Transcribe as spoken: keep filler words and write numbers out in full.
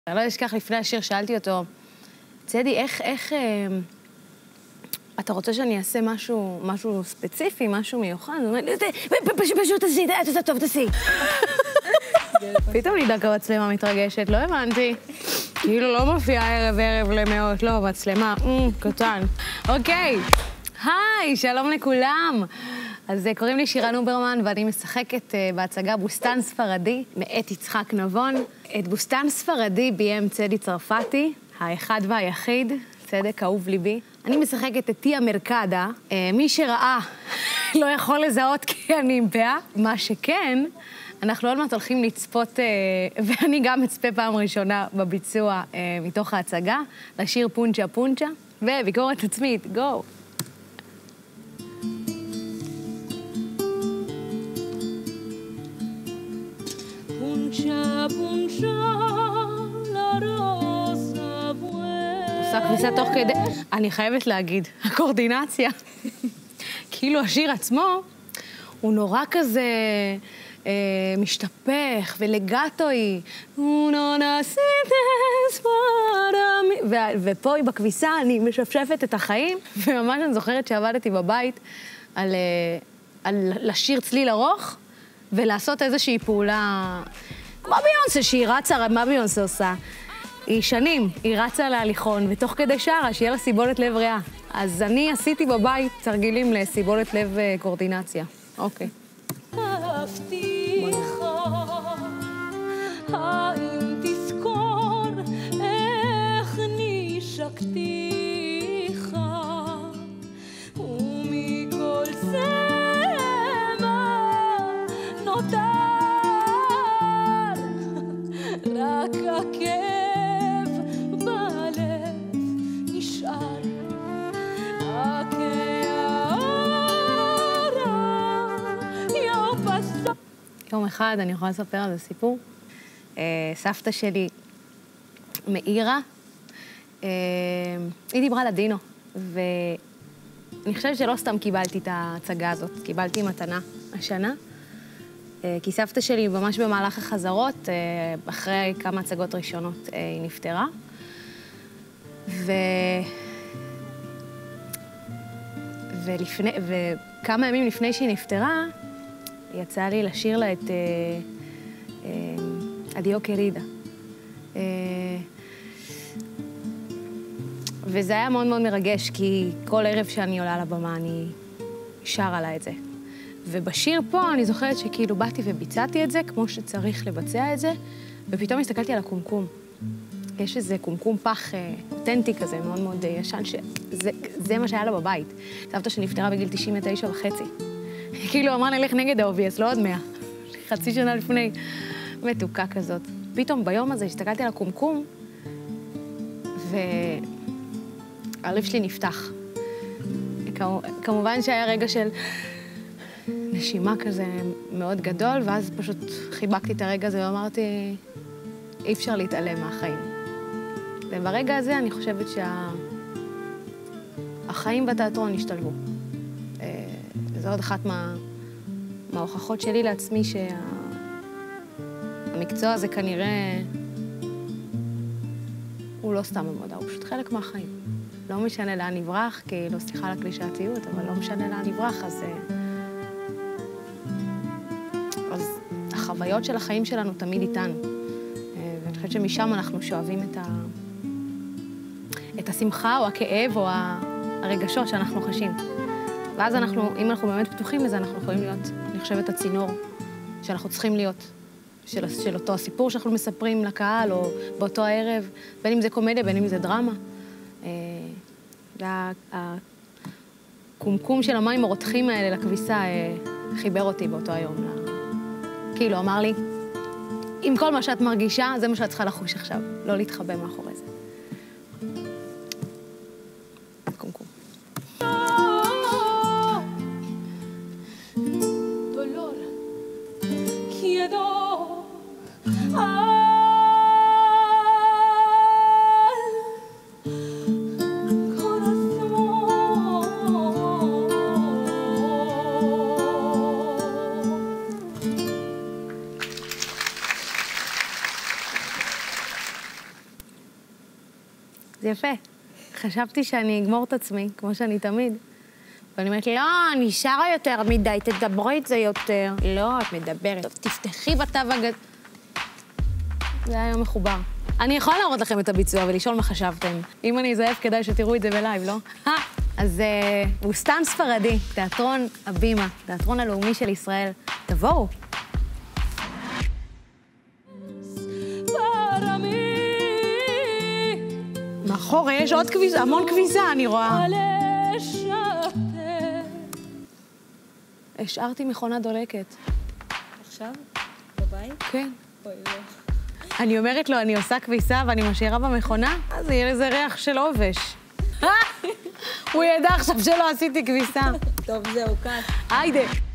אני לא אשכח, לפני השיר שאלתי אותו, צדי, איך, איך, אה, אתה רוצה שאני אעשה משהו, משהו ספציפי, משהו מיוחד? הוא אומר, פשוט תעשי, אתה טוב, תעשי. פתאום נדלק המצלמה מתרגשת, לא הבנתי. כאילו לא מופיעה ערב ערב למאות, לא, מצלמה, קטן. אוקיי, היי, שלום לכולם. אז קוראים לי שירן אוברמן, ואני משחקת בהצגה בוסטן ספרדי, מאת יצחק נבון. את בוסטן ספרדי ביים צדי צרפתי, האחד והיחיד, צדק אהוב ליבי. אני משחקת את תיה מרקדה. מי שראה לא יכול לזהות כי אני עם פאה. מה שכן, אנחנו עוד מעט הולכים לצפות, ואני גם אצפה פעם ראשונה בביצוע מתוך ההצגה, לשיר פונצ'ה פונצ'ה, וביקורת עצמית, גו! עושה כניסה תוך כדי, אני חייבת להגיד, הקורדינציה, כאילו השיר עצמו, הוא נורא כזה משתפך ולגטוי, ופה בכביסה אני משפשפת את החיים, וממש אני זוכרת שעבדתי בבית על לשיר צליל ארוך, ולעשות איזושהי פעולה, כמו ביונסה, שהיא רצה, מה ביונסה עושה? היא שנים, היא רצה להליכון, ותוך כדי שרה, שיהיה לה סיבולת לב ריאה. אז אני עשיתי בבית תרגילים לסיבולת לב קורדינציה. אוקיי. אהבתיך, האם תזכור איך נשקתיך, ומכל זה רק הכאב בלב נשאר, יום אחד אני יכולה לספר על זה סיפור. סבתא שלי מאירה, היא דיברה לדינו, ואני חושבת שלא סתם קיבלתי את ההצגה הזאת, קיבלתי מתנה השנה. כי סבתא שלי ממש במהלך החזרות, אחרי כמה הצגות ראשונות, היא נפטרה. ו... ולפני... וכמה ימים לפני שהיא נפטרה, יצא לי לשיר לה את אדיו קרידה. וזה היה מאוד מאוד מרגש, כי כל ערב שאני עולה לבמה אני שרה לה את זה. ובשיר פה אני זוכרת שכאילו באתי וביצעתי את זה כמו שצריך לבצע את זה, ופתאום הסתכלתי על הקומקום. יש איזה קומקום פח אותנטי כזה, מאוד מאוד ישן, שזה מה שהיה לה בבית. סבתא שנפטרה בגיל תשעים ותשע וחצי. כאילו אמרה נלך נגד האובייס, לא עוד מאה. חצי שנה לפני, מתוקה כזאת. פתאום ביום הזה הסתכלתי על הקומקום, והלב שלי נפתח. כמובן שהיה רגע של נשימה כזה מאוד גדול, ואז פשוט חיבקתי את הרגע הזה ואמרתי, אי אפשר להתעלם מהחיים. וברגע הזה אני חושבת שהחיים בתיאטרון השתלבו. זו עוד אחת מה... מההוכחות שלי לעצמי שהמקצוע הזה כנראה הוא לא סתם עבודה, הוא פשוט חלק מהחיים. לא משנה לאן נברח, כי לא סליחה על הקלישאתיות, אבל לא משנה לאן נברח, אז... אז החוויות של החיים שלנו תמיד איתנו. ואני חושבת שמשם אנחנו שואבים את ה... את השמחה או הכאב או הרגשות שאנחנו חשים. ואז אנחנו, אם אנחנו באמת פתוחים לזה, אנחנו יכולים להיות, אני חושבת, הצינור שאנחנו צריכים להיות, של, של אותו הסיפור שאנחנו מספרים לקהל, או באותו הערב, בין אם זה קומדיה, בין אם זה דרמה. והקומקום של המים הרותחים האלה לכביסה חיבר אותי באותו היום. כאילו, אמר לי, עם כל מה שאת מרגישה, זה מה שאת צריכה לחוש עכשיו, לא להתחבא מאחורי זה. קומקום. זה יפה. חשבתי שאני אגמור את עצמי, כמו שאני תמיד. ואני אומרת, לא, אני שרה יותר מדי, תדברי את זה יותר. לא, את מדברת. טוב, תפתחי בתו הגז... זה היה יום מחובר. אני יכולה להראות לכם את הביצוע ולשאול מה חשבתם. אם אני אזהב, כדאי שתראו את זה בלייב, לא? אז הוא סתם ספרדי, תיאטרון הבימה, תיאטרון הלאומי של ישראל. תבואו. מאחורה יש עוד כביסה, המון כביסה, אני רואה. השארתי מכונה דולקת. עכשיו? בבית? כן. אוי, לא. אני אומרת לו, אני עושה כביסה ואני משאירה במכונה, אז יהיה לזה ריח של עובש. הוא ידע עכשיו שלא עשיתי כביסה. טוב, זהו, כאן. היידה.